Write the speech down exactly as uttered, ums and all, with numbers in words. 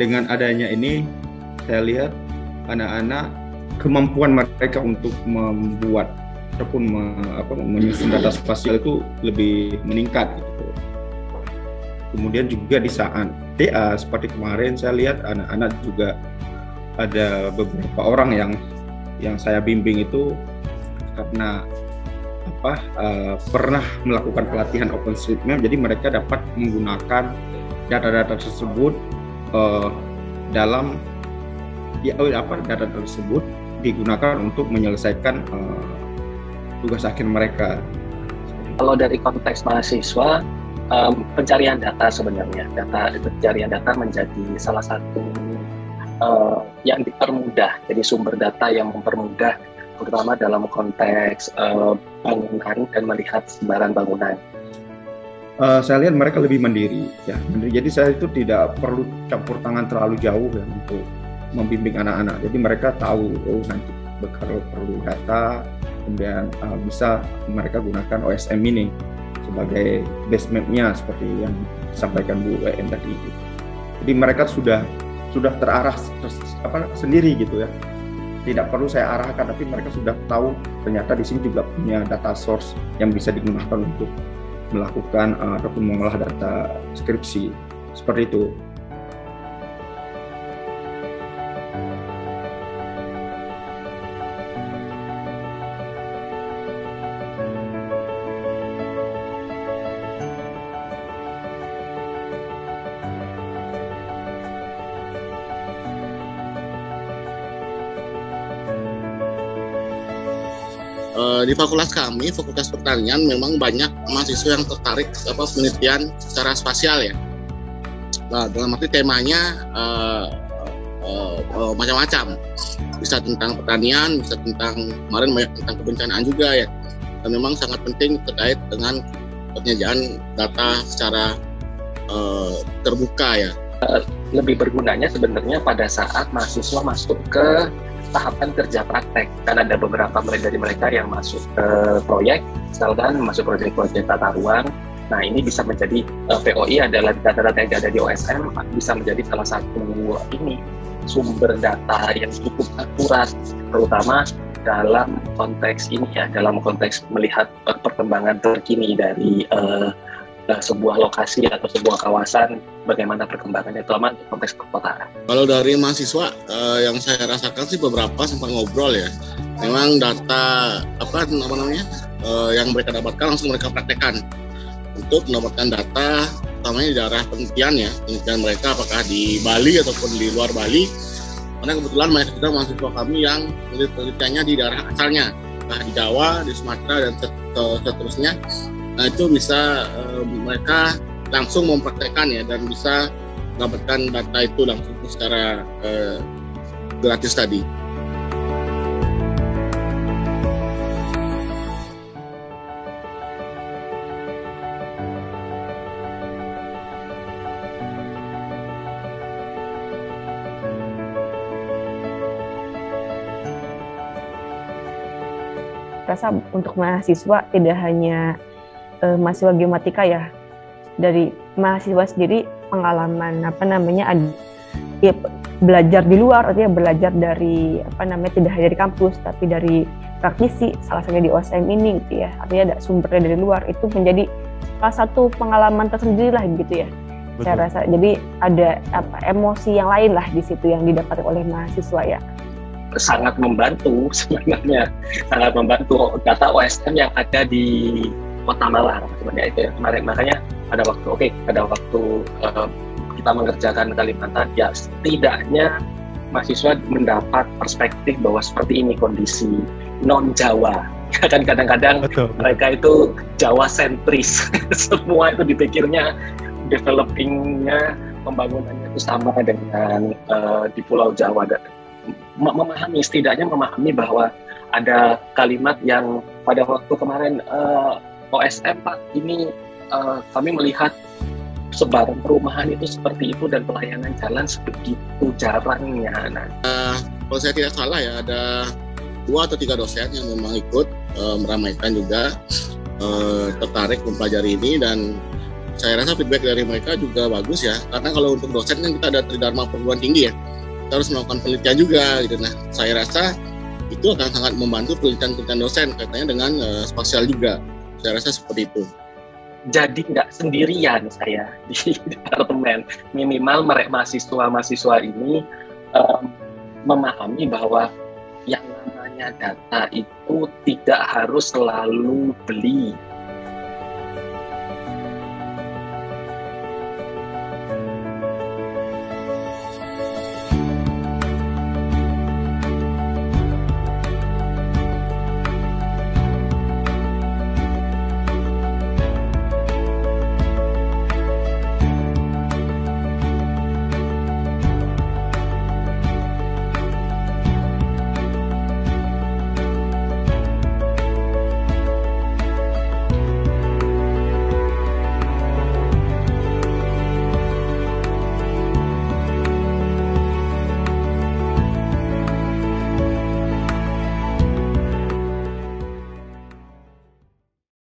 dengan adanya ini saya lihat anak-anak kemampuan mereka untuk membuat ataupun me, apa, menyusun data spasial itu lebih meningkat gitu. Kemudian juga di saat T A seperti kemarin saya lihat anak-anak juga ada beberapa orang yang yang saya bimbing itu karena apa uh, pernah melakukan pelatihan OpenStreetMap, jadi mereka dapat menggunakan data-data tersebut uh, dalam ya apa data tersebut digunakan untuk menyelesaikan uh, tugas akhir mereka. Kalau dari konteks mahasiswa, um, pencarian data sebenarnya data pencarian data menjadi salah satu uh, yang dipermudah, jadi sumber data yang mempermudah terutama dalam konteks uh, bangunan dan melihat sebaran bangunan. Uh, saya lihat mereka lebih mandiri, ya. Jadi saya itu tidak perlu campur tangan terlalu jauh ya untuk membimbing anak-anak. Jadi mereka tahu oh nanti kalau perlu data, kemudian uh, bisa mereka gunakan O S M ini sebagai base map-nya seperti yang disampaikan Bu W N tadi. Jadi mereka sudah sudah terarah apa sendiri gitu ya. Tidak perlu saya arahkan, tapi mereka sudah tahu ternyata di sini juga punya data source yang bisa digunakan untuk melakukan uh, ataupun mengolah data skripsi seperti itu. Di fakultas kami, Fakultas Pertanian, memang banyak mahasiswa yang tertarik apa penelitian secara spasial ya. Nah, dalam arti temanya uh, uh, uh, macam-macam, bisa tentang pertanian, bisa tentang kemarin banyak tentang kebencanaan juga ya. Dan memang sangat penting terkait dengan penyediaan data secara uh, terbuka ya. Lebih bergunanya sebenarnya pada saat mahasiswa masuk ke tahapan kerja praktek, kan ada beberapa mulai dari mereka yang masuk ke proyek, misalkan masuk proyek-proyek tata ruang. Nah ini bisa menjadi uh, P O I adalah data-data yang ada di O S M, bisa menjadi salah satu ini sumber data yang cukup akurat, terutama dalam konteks ini ya, dalam konteks melihat uh, perkembangan terkini dari uh, uh, sebuah lokasi atau sebuah kawasan, bagaimana perkembangannya terutama di konteks perkotaan. Kalau dari mahasiswa uh, yang saya rasakan sih beberapa sempat ngobrol ya, memang data apa namanya uh, yang mereka dapatkan langsung mereka praktekkan untuk mendapatkan data, utamanya di daerah penelitian ya, penelitian mereka apakah di Bali ataupun di luar Bali. Karena kebetulan banyak juga mahasiswa kami yang penelitiannya di daerah asalnya, nah di Jawa, di Sumatera dan seterusnya. Nah itu bisa uh, mereka langsung mempraktekkan ya dan bisa mendapatkan data itu langsung secara uh, gratis tadi. Rasa untuk mahasiswa tidak hanya uh, mahasiswa geomatika ya, dari mahasiswa sendiri pengalaman apa namanya ada ya, belajar di luar, artinya belajar dari apa namanya tidak hanya dari kampus tapi dari praktisi, salah satunya di O S M ini gitu ya, artinya ada sumbernya dari luar, itu menjadi salah satu pengalaman tersendiri lah gitu ya. Betul. Saya rasa jadi ada apa emosi yang lain lah di situ yang didapat oleh mahasiswa ya. Sangat membantu sebenarnya, sangat membantu data O S M yang ada di Kota Malang sebenarnya itu ya. Kemarin makanya pada waktu oke okay, pada waktu uh, kita mengerjakan Kalimantan ya, setidaknya mahasiswa mendapat perspektif bahwa seperti ini kondisi non Jawa. Kan kadang-kadang betul, mereka itu Jawa sentris, semua itu dipikirnya developingnya pembangunannya itu sama dengan uh, di Pulau Jawa. Dan memahami, setidaknya memahami bahwa ada kalimat yang pada waktu kemarin uh, O S M Pak ini uh, kami melihat sebaran perumahan itu seperti itu dan pelayanan jalan sebegitu jarangnya. Nah, uh, kalau saya tidak salah ya ada dua atau tiga dosen yang memang ikut uh, meramaikan juga uh, tertarik mempelajari ini, dan saya rasa feedback dari mereka juga bagus ya, karena kalau untuk dosen kan kita ada Tridharma perguruan tinggi ya, kita harus melakukan penelitian juga gitu. Nah, saya rasa itu akan sangat membantu penelitian-penelitian dosen kaitannya dengan uh, spasial juga. Saya rasa seperti itu. Jadi nggak sendirian saya di departemen. Minimal mereka mahasiswa-mahasiswa ini um, memahami bahwa yang namanya data itu tidak harus selalu beli